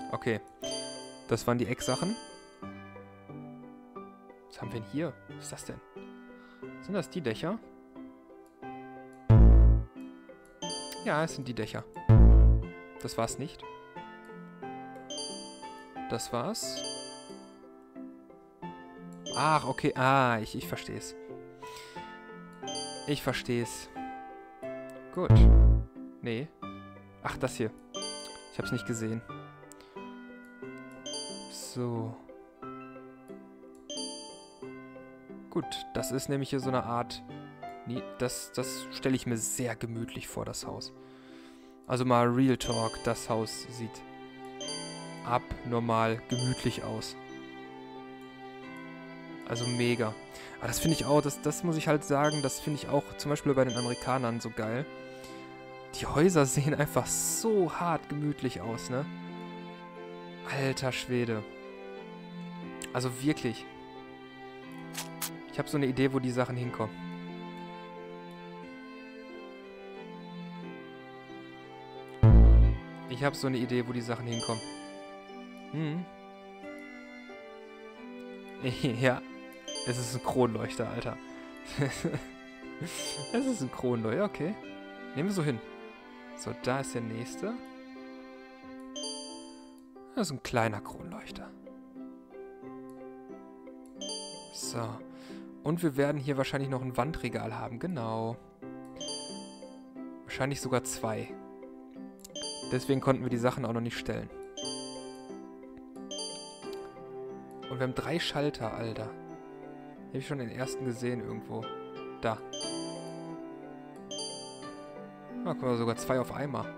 Okay. Das waren die Ecksachen. Was haben wir denn hier? Was ist das denn? Sind das die Dächer? Ja, es sind die Dächer. Das war's nicht. Das war's. Ach, okay. Ah, ich verstehe es. Ich verstehe es. Gut. Nee. Ach, das hier. Ich hab's nicht gesehen. So. Gut, das ist nämlich hier so eine Art... Nee, das stelle ich mir sehr gemütlich vor, das Haus. Also mal Real Talk, das Haus sieht abnormal gemütlich aus. Also mega. Aber das finde ich auch, das muss ich halt sagen, das finde ich auch zum Beispiel bei den Amerikanern so geil. Die Häuser sehen einfach so hart gemütlich aus, ne? Alter Schwede. Also wirklich. Ich habe so eine Idee, wo die Sachen hinkommen. Ich habe so eine Idee, wo die Sachen hinkommen. Hm. Ja. Es ist ein Kronleuchter, Alter. Es ist ein Kronleuchter, okay. Nehmen wir so hin. So, da ist der nächste. Das ist ein kleiner Kronleuchter. So. Und wir werden hier wahrscheinlich noch ein Wandregal haben. Genau. Wahrscheinlich sogar 2. Deswegen konnten wir die Sachen auch noch nicht stellen. Und wir haben 3 Schalter, Alter. Habe ich schon den ersten gesehen irgendwo. Da. Ah, guck mal, sogar 2 auf einmal.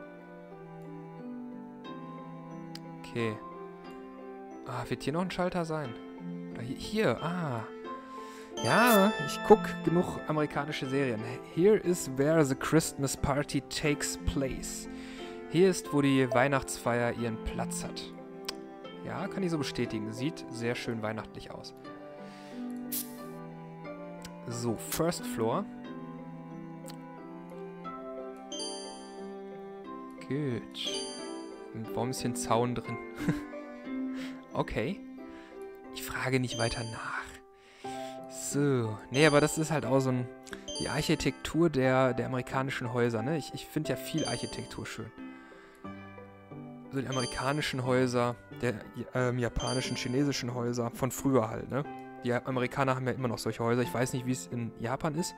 Okay. Ah, wird hier noch ein Schalter sein? Oder hier, ah. Ja, ich gucke genug amerikanische Serien. Here is where the Christmas party takes place. Hier ist, wo die Weihnachtsfeier ihren Platz hat. Ja, kann ich so bestätigen. Sieht sehr schön weihnachtlich aus. So, First Floor. Gut. Und warum ist hier ein Zaun drin? Okay. Ich frage nicht weiter nach. So. Nee, aber das ist halt auch so die Architektur der amerikanischen Häuser, ne? Ich finde ja viel Architektur schön. So die amerikanischen Häuser, der japanischen, chinesischen Häuser von früher halt, ne? Die Amerikaner haben ja immer noch solche Häuser. Ich weiß nicht, wie es in Japan ist.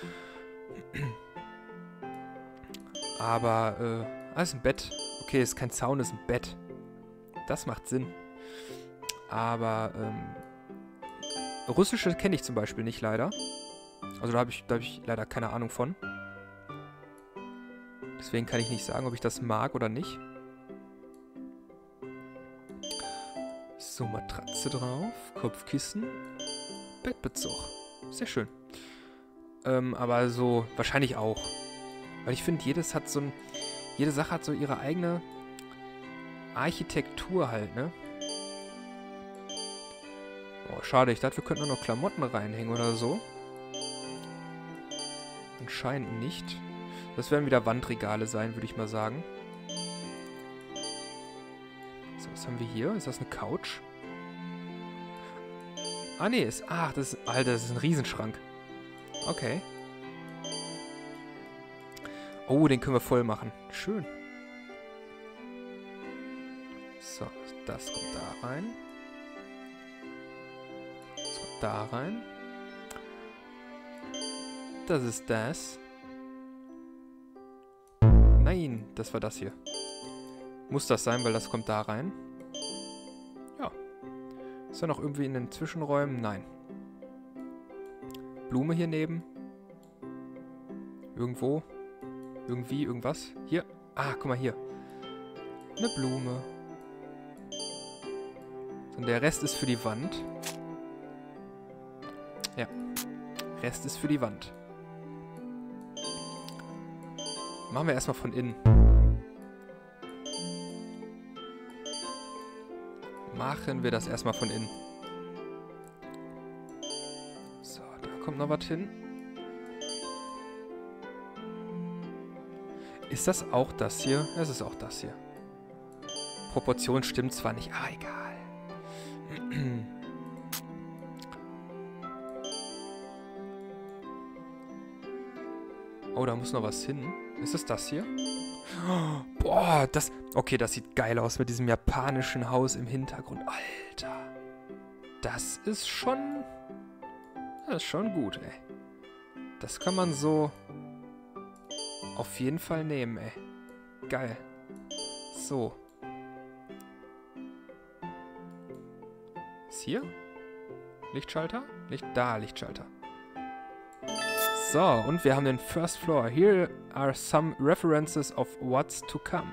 Aber, ist ein Bett. Okay, ist kein Zaun, ist ein Bett. Das macht Sinn. Aber, russische kenne ich zum Beispiel nicht, leider. Also da hab ich leider keine Ahnung von. Deswegen kann ich nicht sagen, ob ich das mag oder nicht. So, Matratze drauf, Kopfkissen, Bettbezug. Sehr schön. Aber so, wahrscheinlich auch. Weil ich finde, jede Sache hat so ihre eigene Architektur halt, ne? Oh, schade, ich dachte, wir könnten noch Klamotten reinhängen oder so. Anscheinend nicht. Das werden wieder Wandregale sein, würde ich mal sagen. So, was haben wir hier? Ist das eine Couch? Ah, nee, Alter, das ist ein Riesenschrank. Okay. Oh, den können wir voll machen. Schön. So, das kommt da rein. Das kommt da rein. Das ist das. Nein, das war das hier. Muss das sein, weil das kommt da rein. Ja. Ist da noch irgendwie in den Zwischenräumen? Nein. Blume hier neben. Irgendwo. Irgendwie, irgendwas. Hier. Ah, guck mal hier. Eine Blume. Und der Rest ist für die Wand. Ja. Rest ist für die Wand. Machen wir erstmal von innen. Machen wir das erstmal von innen. So, da kommt noch was hin. Ist das auch das hier? Es ist auch das hier. Proportion stimmt zwar nicht, aber egal. Oh, da muss noch was hin. Ist es das hier? Oh, boah, das... Okay, das sieht geil aus mit diesem japanischen Haus im Hintergrund. Alter. Das ist schon... Das ist schon gut, ey. Das kann man so... auf jeden Fall nehmen, ey. Geil. So. Ist hier? Lichtschalter? Lichtschalter. So, und wir haben den First Floor. Here are some references of what's to come.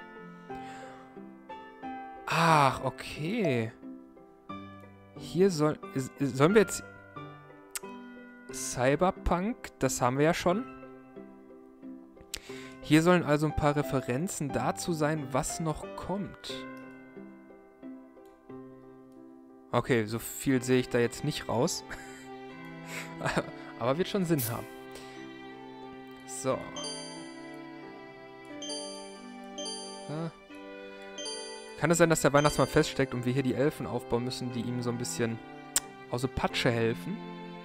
Ach, okay. Hier sollen wir jetzt... Cyberpunk, das haben wir ja schon. Hier sollen also ein paar Referenzen dazu sein, was noch kommt. Okay, so viel sehe ich da jetzt nicht raus. Aber wird schon Sinn haben. So. Ja. Kann es sein, dass der Weihnachtsmann feststeckt und wir hier die Elfen aufbauen müssen, die ihm so ein bisschen aus der Patsche helfen?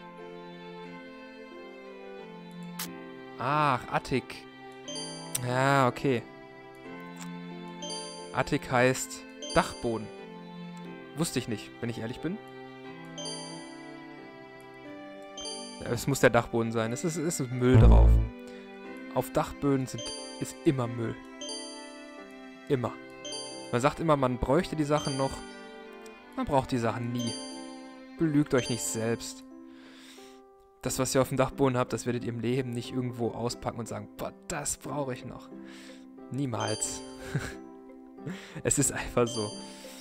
Ach, Attik. Ja, okay. Attik heißt Dachboden. Wusste ich nicht, wenn ich ehrlich bin. Ja, es muss der Dachboden sein. Es ist Müll drauf. Auf Dachböden ist immer Müll. Immer. Man sagt immer, man bräuchte die Sachen noch. Man braucht die Sachen nie. Belügt euch nicht selbst. Das, was ihr auf dem Dachboden habt, das werdet ihr im Leben nicht irgendwo auspacken und sagen, boah, das brauche ich noch. Niemals. Es ist einfach so.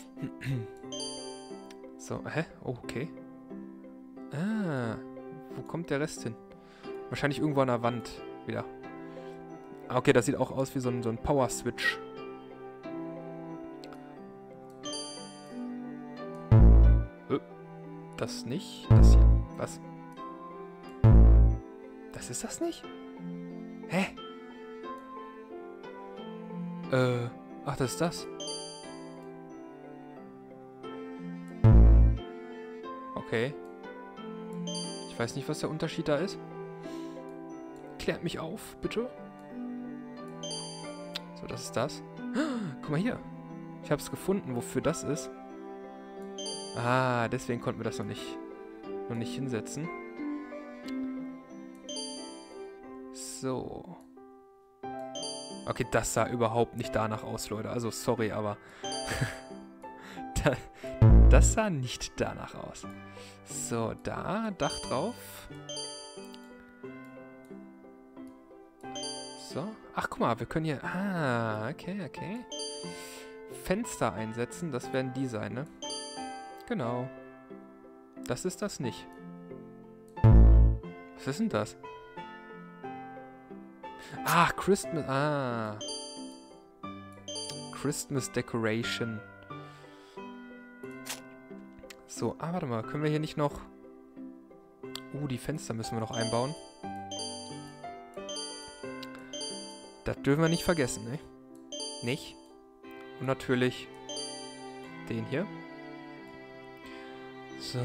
So, hä? Oh, okay. Ah, wo kommt der Rest hin? Wahrscheinlich irgendwo an der Wand wieder. Okay, das sieht auch aus wie so ein Power-Switch. Das nicht. Das hier. Was? Das ist das nicht? Hä? Ach, das ist das. Okay. Ich weiß nicht, was der Unterschied da ist. Klärt mich auf, bitte. So, das ist das. Guck mal hier. Ich habe es gefunden, wofür das ist. Ah, deswegen konnten wir das noch nicht hinsetzen. So. Okay, das sah überhaupt nicht danach aus, Leute. Also, sorry, aber... das sah nicht danach aus. So, da, Dach drauf. So. Ach, guck mal, wir können hier... Ah, okay. Fenster einsetzen, das werden die sein, ne? Genau. Das ist das nicht. Was ist denn das? Ach, Christmas... Ah. Christmas Decoration. So, warte mal. Können wir hier nicht noch... die Fenster müssen wir noch einbauen. Das dürfen wir nicht vergessen, ne? Nicht? Und natürlich den hier. So.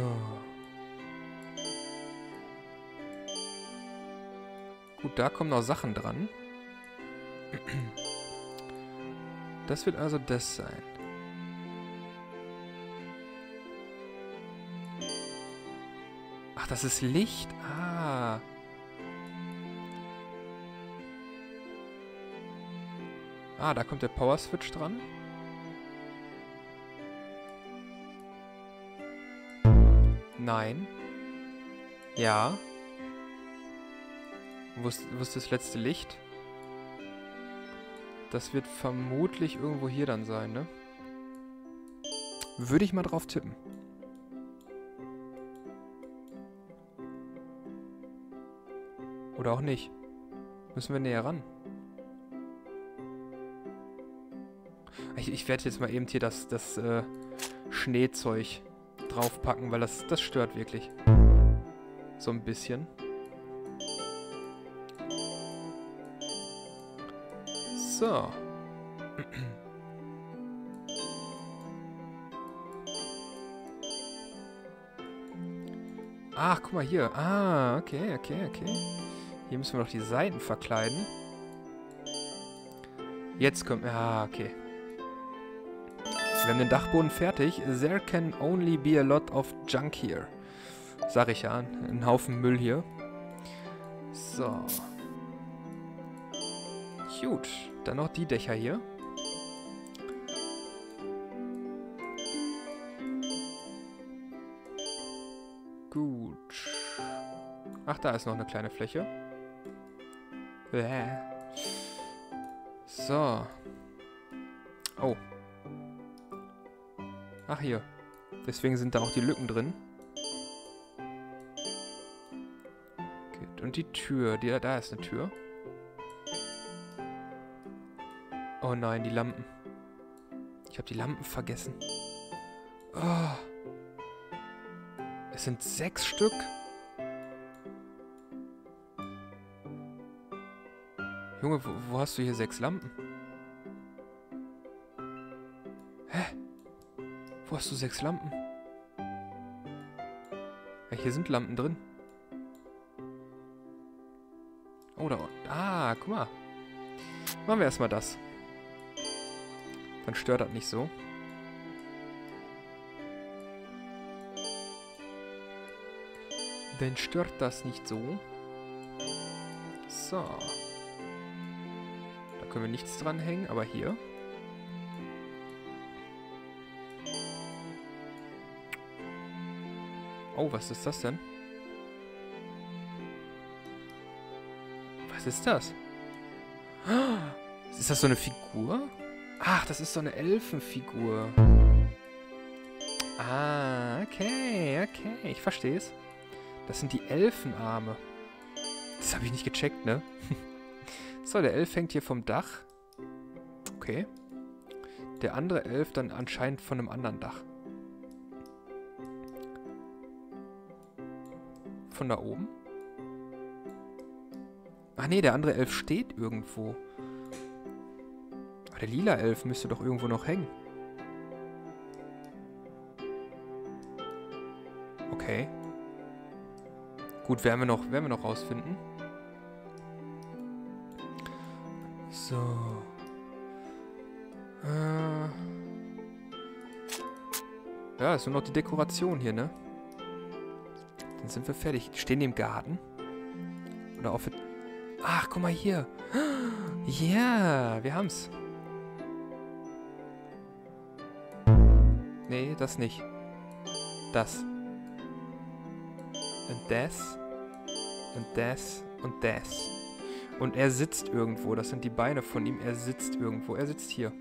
Gut, da kommen noch Sachen dran. Das wird also das sein. Ach, das ist Licht. Ah. Ah, da kommt der Power Switch dran. Nein. Ja. Wo ist das letzte Licht? Das wird vermutlich irgendwo hier dann sein, ne? Würde ich mal drauf tippen. Oder auch nicht. Müssen wir näher ran. Ich werde jetzt mal eben hier das Schneezeug draufpacken, weil das stört wirklich. So ein bisschen. So. Ach, guck mal hier. Ah, okay. Hier müssen wir noch die Seiten verkleiden. Jetzt kommt... Ah, okay. Wir haben den Dachboden fertig. There can only be a lot of junk here. Sag ich ja. Ein Haufen Müll hier. So. Gut. Dann noch die Dächer hier. Gut. Ach, da ist noch eine kleine Fläche. So. Oh. Ach, hier. Deswegen sind da auch die Lücken drin. Okay. Und die Tür. Da ist eine Tür. Oh nein, die Lampen. Ich habe die Lampen vergessen. Oh. Es sind 6 Stück. Junge, wo hast du hier 6 Lampen? Hä? Wo hast du 6 Lampen? Ja, hier sind Lampen drin. Oh, da unten. Ah, guck mal. Machen wir erstmal das. Dann stört das nicht so. Dann stört das nicht so. So. Da können wir nichts dran hängen, aber hier. Oh, was ist das denn? Was ist das? Ist das so eine Figur? Ach, das ist so eine Elfenfigur. Ah, okay. Ich verstehe es. Das sind die Elfenarme. Das habe ich nicht gecheckt, ne? So, der Elf hängt hier vom Dach. Okay. Der andere Elf dann anscheinend von einem anderen Dach. Von da oben? Ach nee, der andere Elf steht irgendwo. Aber der lila Elf müsste doch irgendwo noch hängen. Okay. Gut, werden wir noch rausfinden. So. Ja, ist nur noch die Dekoration hier, ne? Dann sind wir fertig. Stehen die im Garten? Oder auf... Ach, guck mal hier. Ja, wir haben's. Nee, das nicht. Das. Und das. Und das. Und das. Und er sitzt irgendwo. Das sind die Beine von ihm. Er sitzt irgendwo. Er sitzt hier.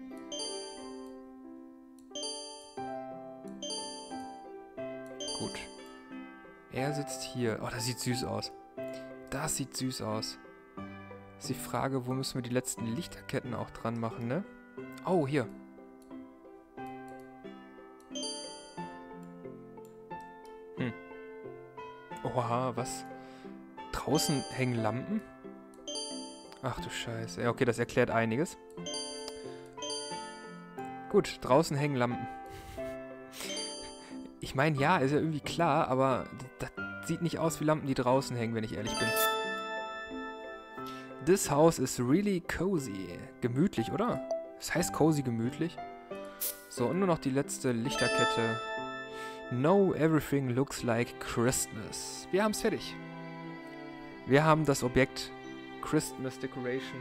Gut. Er sitzt hier. Oh, das sieht süß aus. Das sieht süß aus. Ist die Frage, wo müssen wir die letzten Lichterketten auch dran machen, ne? Oh, hier. Oha, was? Draußen hängen Lampen? Ach du Scheiße. Ja, okay, das erklärt einiges. Gut, draußen hängen Lampen. Ich meine, ja, ist ja irgendwie klar, aber das sieht nicht aus wie Lampen, die draußen hängen, wenn ich ehrlich bin. This house is really cozy. Gemütlich, oder? Das heißt cozy gemütlich. So, und nur noch die letzte Lichterkette. No, everything looks like Christmas. Wir haben es fertig. Wir haben das Objekt Christmas Decoration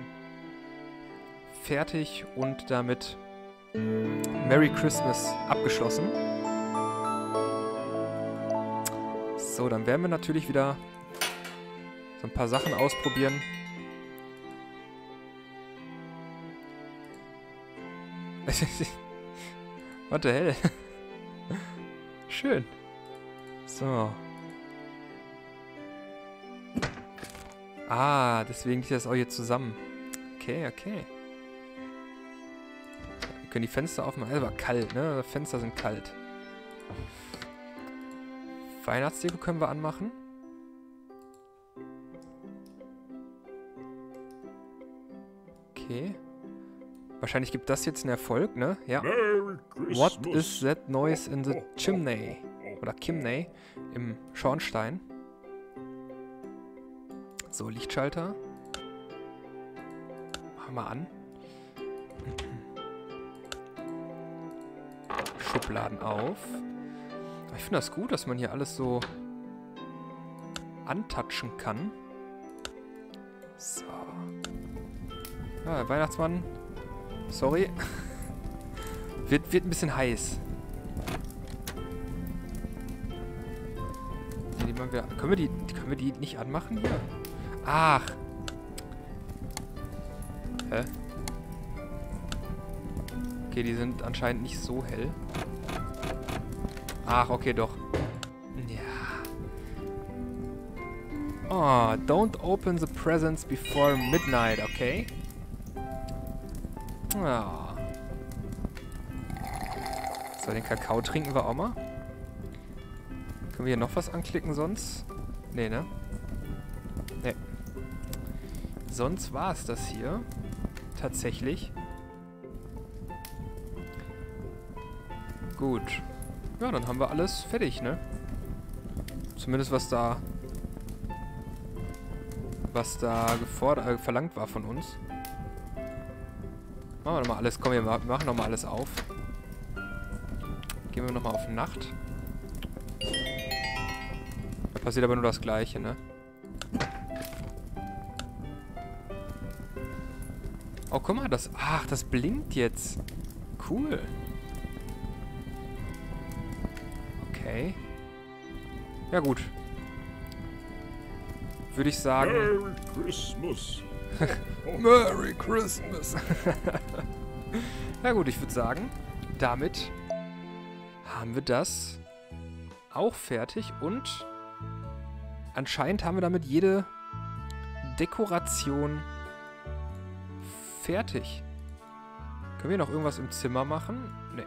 fertig und damit Merry Christmas abgeschlossen. So, dann werden wir natürlich wieder so ein paar Sachen ausprobieren. What the hell? Schön. So. Ah, deswegen liegt das auch hier zusammen. Okay. Wir können die Fenster aufmachen. Es war kalt, ne? Die Fenster sind kalt. Weihnachtsdeko können wir anmachen. Okay. Wahrscheinlich gibt das jetzt einen Erfolg, ne? Ja. What is that noise in the chimney? Oder Chimney. im Schornstein. So, Lichtschalter. Machen wir an. Schubladen auf. Ich finde das gut, dass man hier alles so antatschen kann. So. Ja, der Weihnachtsmann. Sorry. wird ein bisschen heiß. Können wir die nicht anmachen hier? Ach. Hä? Okay, die sind anscheinend nicht so hell. Ach, okay, doch. Ja. Oh, don't open the presents before midnight, okay? Ja. So, den Kakao trinken wir auch mal. Können wir hier noch was anklicken sonst? Nee, ne? Nee. Sonst war es das hier. Tatsächlich. Gut. Ja, dann haben wir alles fertig, ne? Zumindest was da verlangt war von uns. Machen wir nochmal alles. Komm, wir machen nochmal alles auf. Gehen wir nochmal auf Nacht. Da passiert aber nur das Gleiche, ne? Oh, guck mal, das... Ach, das blinkt jetzt. Cool. Okay. Ja, gut. Würde ich sagen... Merry Christmas. Merry Christmas. Ja gut, ich würde sagen, damit haben wir das auch fertig und anscheinend haben wir damit jede Dekoration fertig. Können wir noch irgendwas im Zimmer machen? Nee.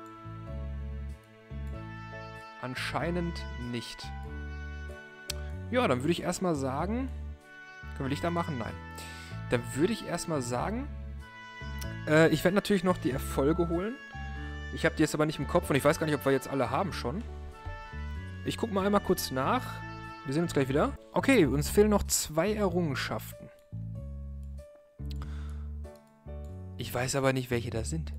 Anscheinend nicht. Ja, dann würde ich erstmal sagen... Können wir Lichter machen? Nein. Dann würde ich erstmal sagen... ich werde natürlich noch die Erfolge holen. Ich habe die jetzt aber nicht im Kopf und ich weiß gar nicht, ob wir jetzt alle haben schon. Ich gucke mal einmal kurz nach. Wir sehen uns gleich wieder. Okay, uns fehlen noch 2 Errungenschaften. Ich weiß aber nicht, welche das sind.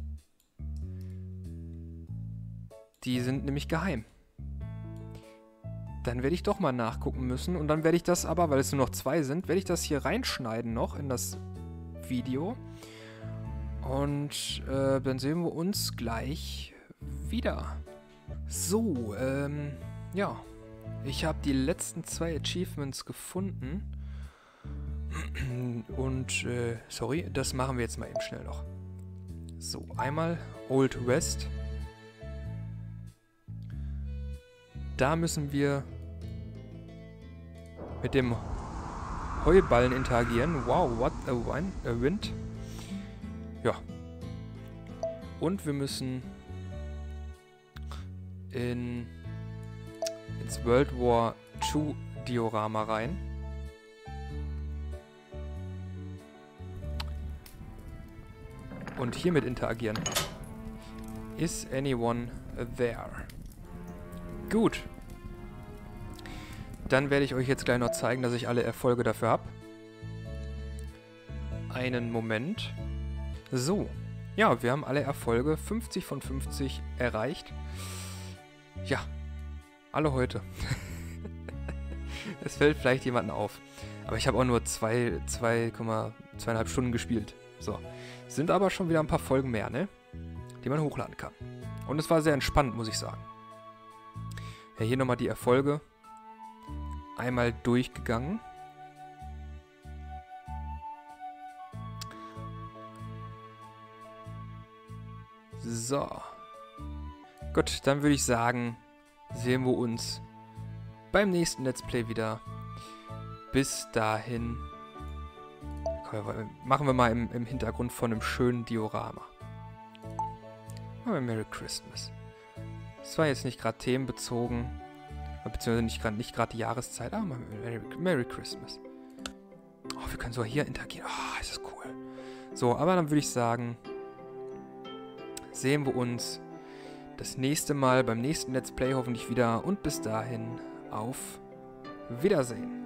Die sind nämlich geheim. Dann werde ich doch mal nachgucken müssen. Und dann werde ich das aber, weil es nur noch 2 sind, werde ich das hier reinschneiden noch in das Video. Und dann sehen wir uns gleich wieder. So, ja. Ich habe die letzten 2 Achievements gefunden. Und, sorry, das machen wir jetzt mal eben schnell noch. So, einmal Old West. Da müssen wir mit dem Heuballen interagieren. Wow, what a wind. Ja. Und wir müssen ins World War II Diorama rein. Und hiermit interagieren. Is anyone there? Gut. Dann werde ich euch jetzt gleich noch zeigen, dass ich alle Erfolge dafür habe. Einen Moment. So. Ja, wir haben alle Erfolge 50 von 50 erreicht. Ja. Alle heute. Es fällt vielleicht jemandem auf. Aber ich habe auch nur 2,5 Stunden gespielt. So. Sind aber schon wieder ein paar Folgen mehr, ne? Die man hochladen kann. Und es war sehr entspannt, muss ich sagen. Ja, hier nochmal die Erfolge. Einmal durchgegangen. So. Gut, dann würde ich sagen, sehen wir uns beim nächsten Let's Play wieder. Bis dahin. Machen wir mal im Hintergrund von einem schönen Diorama. Merry Christmas. Das war jetzt nicht gerade themenbezogen. Beziehungsweise nicht gerade die Jahreszeit. Aber Merry Christmas. Oh, wir können sogar hier interagieren. Oh, ist das cool. So, aber dann würde ich sagen, sehen wir uns das nächste Mal beim nächsten Let's Play hoffentlich wieder. Und bis dahin, auf Wiedersehen.